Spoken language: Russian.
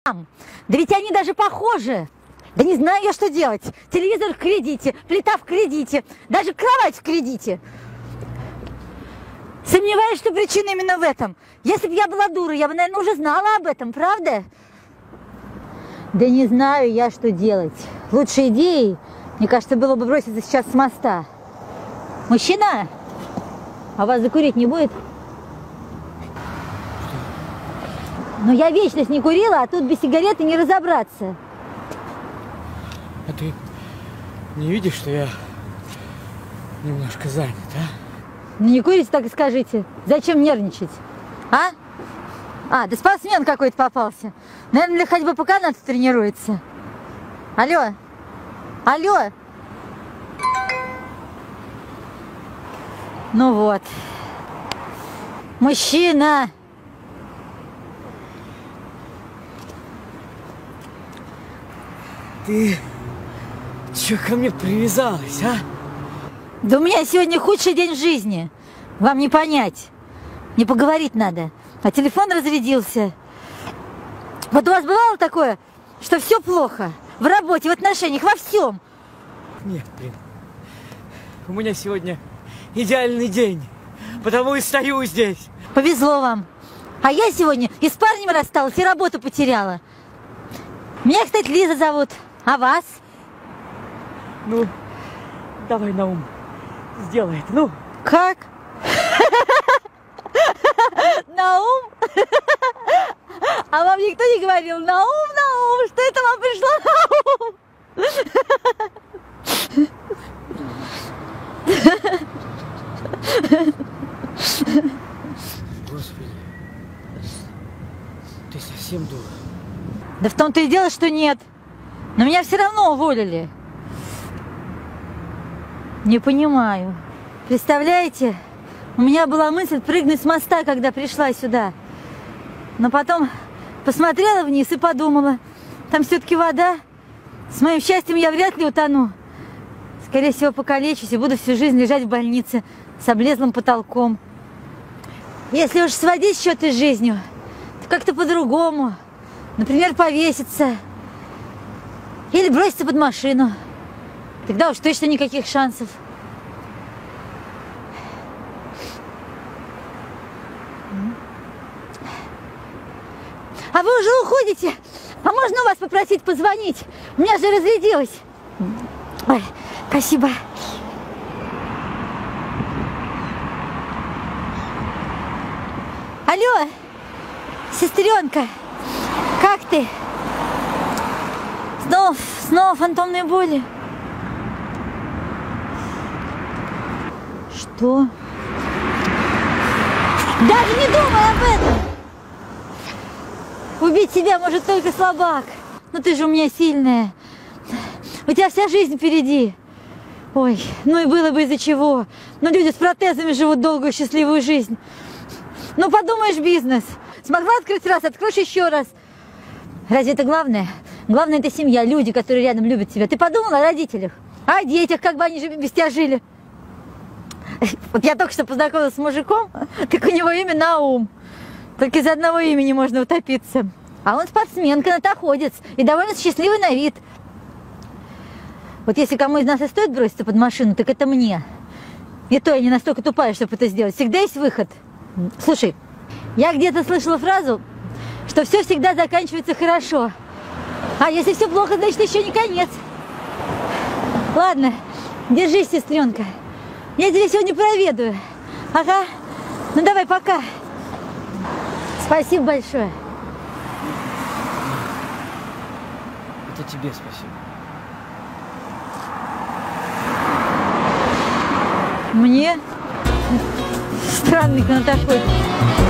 Да ведь они даже похожи. Да не знаю я, что делать. Телевизор в кредите, плита в кредите, даже кровать в кредите. Сомневаюсь, что причина именно в этом. Если бы я была дурой, я бы, наверное, уже знала об этом, правда? Да не знаю я, что делать. Лучшей идеей, мне кажется, было бы броситься сейчас с моста. Мужчина, а вас закурить не будет? Но я вечность не курила, а тут без сигареты не разобраться. А ты не видишь, что я немножко занят, а? Ну не курите, так и скажите. Зачем нервничать? А? Да спортсмен какой-то попался. Наверное, для ходьбы по канату тренируется. Алло? Алло? Ну вот. Мужчина! Ты чё ко мне привязалась, а? Да у меня сегодня худший день в жизни. Вам не понять. Не поговорить надо. А телефон разрядился. Вот у вас бывало такое, что все плохо? В работе, в отношениях, во всем? Нет, блин. У меня сегодня идеальный день. Потому и стою здесь. Повезло вам. А я сегодня и с парнем рассталась, и работу потеряла. Меня, кстати, Лиза зовут. А вас? Ну, давай, Наум, сделай это, ну. Как? Наум? А вам никто не говорил? Наум, что это вам пришло Наум? Господи, ты совсем дура. Да в том-то и дело, что нет. Но меня все равно уволили. Не понимаю. Представляете, у меня была мысль прыгнуть с моста, когда пришла сюда. Но потом посмотрела вниз и подумала, там все-таки вода. С моим счастьем я вряд ли утону. Скорее всего, покалечусь и буду всю жизнь лежать в больнице с облезлым потолком. Если уж сводить счеты с жизнью, то как-то по-другому. Например, повеситься. Или броситься под машину. Тогда уж точно никаких шансов. А вы уже уходите? А можно у вас попросить позвонить? У меня же разрядилось. Ой, спасибо. Алло, сестренка, как ты? Снова фантомные боли. Что? Даже не думай об этом! Убить себя может только слабак. Но ты же у меня сильная. У тебя вся жизнь впереди. Ой, ну и было бы из-за чего. Но люди с протезами живут долгую счастливую жизнь. Ну подумаешь, бизнес. Смогла открыть раз, откроешь еще раз. Разве это главное? Главное это семья, люди, которые рядом любят тебя. Ты подумала о родителях? О детях, как бы они без тебя жили? Вот я только что познакомилась с мужиком, так у него имя Наум. Только из одного имени можно утопиться. А он спортсмен, канатоходец и довольно счастливый на вид. Вот если кому из нас и стоит броситься под машину, так это мне. И то я не настолько тупая, чтобы это сделать. Всегда есть выход. Слушай, я где-то слышала фразу, что все всегда заканчивается хорошо. А если все плохо, значит еще не конец. Ладно, держись, сестренка. Я тебя сегодня проведаю. Ага. Ну давай, пока. Спасибо большое. Это тебе спасибо. Мне? Странный канатоходец.